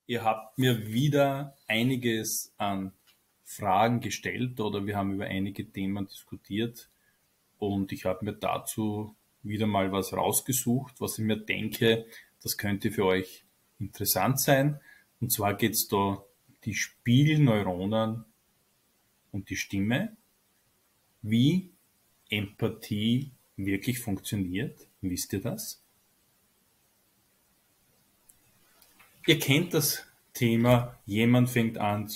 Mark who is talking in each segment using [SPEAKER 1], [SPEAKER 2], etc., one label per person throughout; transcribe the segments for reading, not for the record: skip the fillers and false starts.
[SPEAKER 1] Ihr habt mir wieder einiges an Fragen gestellt oder wir haben über einige Themen diskutiert und ich habe mir dazu wieder mal was rausgesucht, was ich mir denke, das könnte für euch interessant sein. Und zwar geht es da um die Spiegelneuronen und die Stimme, wie Empathie wirklich funktioniert. Wisst ihr das? Ihr kennt das Thema, jemand fängt an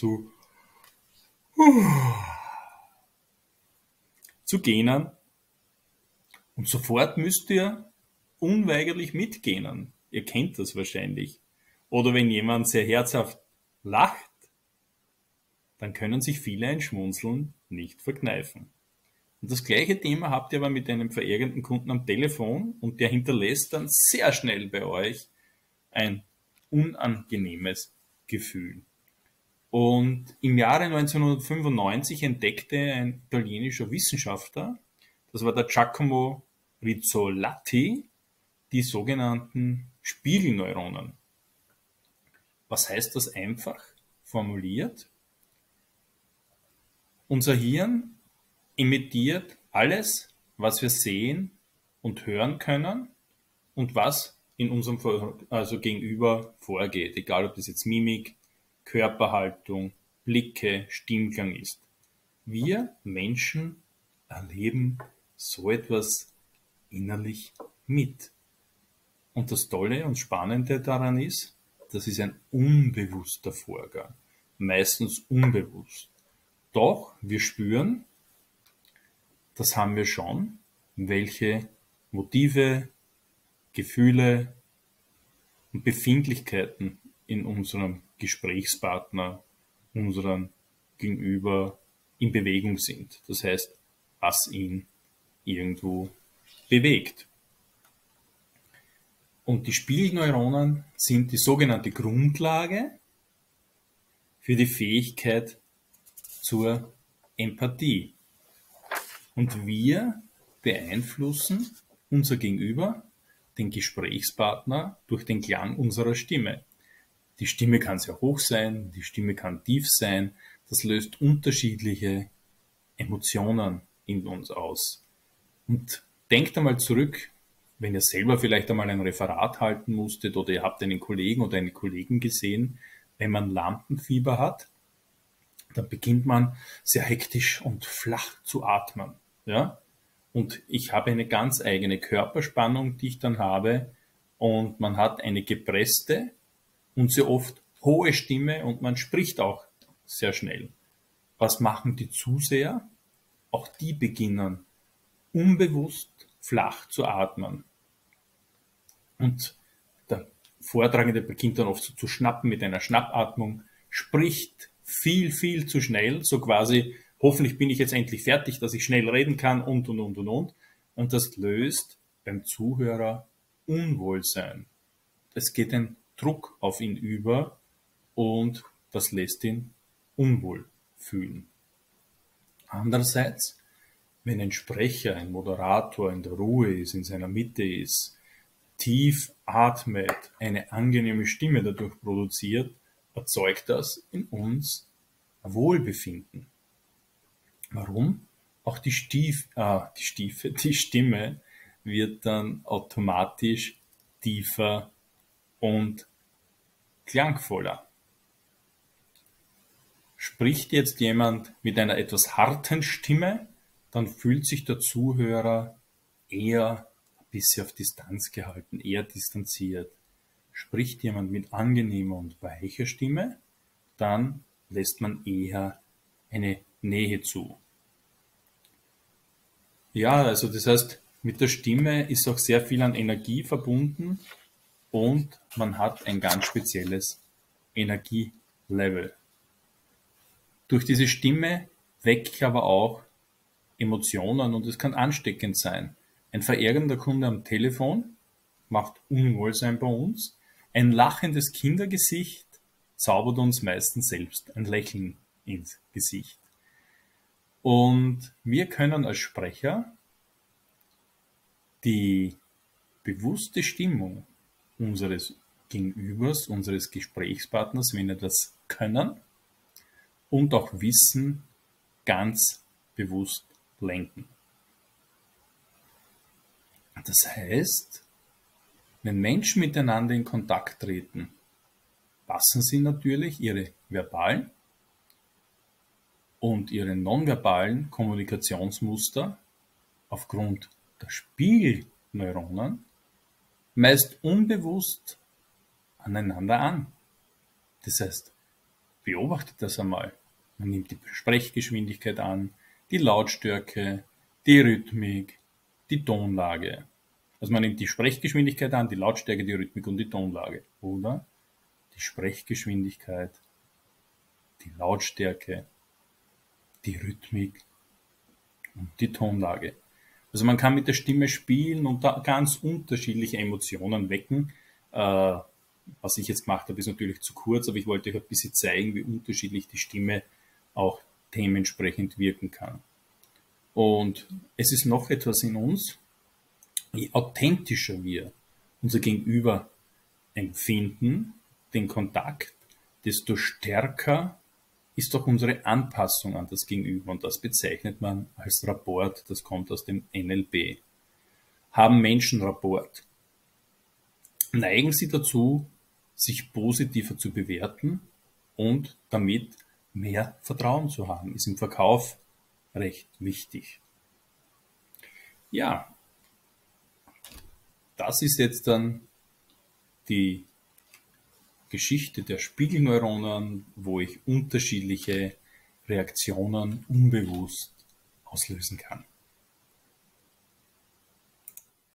[SPEAKER 1] zu gähnen und sofort müsst ihr unweigerlich mitgähnen. Ihr kennt das wahrscheinlich. Oder wenn jemand sehr herzhaft lacht, dann können sich viele ein Schmunzeln nicht verkneifen. Und das gleiche Thema habt ihr aber mit einem verärgerten Kunden am Telefon und der hinterlässt dann sehr schnell bei euch ein unangenehmes Gefühl. Und im Jahre 1995 entdeckte ein italienischer Wissenschaftler, das war der Giacomo Rizzolatti, die sogenannten Spiegelneuronen. Was heißt das einfach formuliert? Unser Hirn imitiert alles, was wir sehen und hören können und was in unserem Gegenüber vorgeht, egal ob das jetzt Mimik, Körperhaltung, Blicke, Stimmklang ist. Wir Menschen erleben so etwas innerlich mit. Und das Tolle und Spannende daran ist, das ist ein unbewusster Vorgang, meistens unbewusst. Doch wir spüren, das haben wir schon, welche Motive, Gefühle und Befindlichkeiten in unserem Gesprächspartner, unserem Gegenüber in Bewegung sind. Das heißt, was ihn irgendwo bewegt. Und die Spiegelneuronen sind die sogenannte Grundlage für die Fähigkeit zur Empathie. Und wir beeinflussen unser Gegenüber, den Gesprächspartner, durch den Klang unserer Stimme. Die Stimme kann sehr hoch sein, die Stimme kann tief sein. Das löst unterschiedliche Emotionen in uns aus. Und denkt einmal zurück, wenn ihr selber vielleicht einmal ein Referat halten musstet oder ihr habt einen Kollegen oder eine Kollegin gesehen, wenn man Lampenfieber hat, dann beginnt man sehr hektisch und flach zu atmen. Ja? Und ich habe eine ganz eigene Körperspannung, die ich dann habe, und man hat eine gepresste und sehr oft hohe Stimme und man spricht auch sehr schnell. Was machen die Zuseher? Auch die beginnen unbewusst flach zu atmen. Und der Vortragende beginnt dann oft so zu schnappen mit einer Schnappatmung, spricht viel, viel zu schnell, so quasi, hoffentlich bin ich jetzt endlich fertig, dass ich schnell reden kann und. Und das löst beim Zuhörer Unwohlsein. Es geht ein Druck auf ihn über und das lässt ihn unwohl fühlen. Andererseits, wenn ein Sprecher, ein Moderator in der Ruhe ist, in seiner Mitte ist, tief atmet, eine angenehme Stimme dadurch produziert, erzeugt das in uns Wohlbefinden. Warum? Auch die Stimme wird dann automatisch tiefer und klangvoller. Spricht jetzt jemand mit einer etwas harten Stimme, dann fühlt sich der Zuhörer eher ein bisschen auf Distanz gehalten, eher distanziert. Spricht jemand mit angenehmer und weicher Stimme, dann lässt man eher eine Nähe zu. Ja, also das heißt, mit der Stimme ist auch sehr viel an Energie verbunden und man hat ein ganz spezielles Energielevel. Durch diese Stimme wecke ich aber auch Emotionen und es kann ansteckend sein. Ein verärgernder Kunde am Telefon macht Unwohlsein bei uns. Ein lachendes Kindergesicht zaubert uns meistens selbst ein Lächeln ins Gesicht. Und wir können als Sprecher die bewusste Stimmung unseres Gegenübers, unseres Gesprächspartners, wenn wir das können und auch Wissen ganz bewusst lenken. Das heißt, wenn Menschen miteinander in Kontakt treten, passen sie natürlich ihre verbalen und ihre nonverbalen Kommunikationsmuster aufgrund der Spiegelneuronen meist unbewusst aneinander an. Das heißt, beobachtet das einmal. Man nimmt die Sprechgeschwindigkeit an, die Lautstärke, die Rhythmik, die Tonlage. Also man nimmt die Sprechgeschwindigkeit an, die Lautstärke, die Rhythmik und die Tonlage. Oder die Sprechgeschwindigkeit, die Lautstärke, die Rhythmik und die Tonlage. Also man kann mit der Stimme spielen und da ganz unterschiedliche Emotionen wecken. Was ich jetzt gemacht habe, ist natürlich zu kurz, aber ich wollte euch ein bisschen zeigen, wie unterschiedlich die Stimme auch dementsprechend wirken kann. Und es ist noch etwas in uns, je authentischer wir unser Gegenüber empfinden, den Kontakt, desto stärker ist auch unsere Anpassung an das Gegenüber. Und das bezeichnet man als Rapport, das kommt aus dem NLP. Haben Menschen Rapport? Neigen sie dazu, sich positiver zu bewerten und damit mehr Vertrauen zu haben. Ist im Verkauf recht wichtig. Ja, das ist jetzt dann die Geschichte der Spiegelneuronen, wo ich unterschiedliche Reaktionen unbewusst auslösen kann.